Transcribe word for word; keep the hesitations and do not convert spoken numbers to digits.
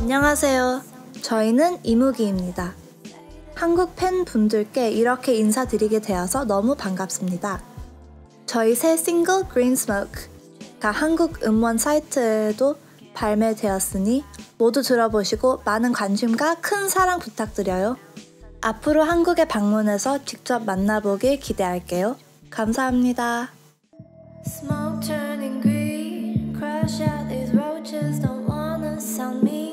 안녕하세요. 저희는 이무기입니다. 한국 팬분들께 이렇게 인사드리게 되어서 너무 반갑습니다. 저희 새 싱글 Green Smoke가 한국 음원 사이트에도 발매되었으니 모두 들어보시고 많은 관심과 큰 사랑 부탁드려요. 앞으로 한국에 방문해서 직접 만나보길 기대할게요. 감사합니다. Smoke turning green, crush out these roaches, don't wanna sound mean.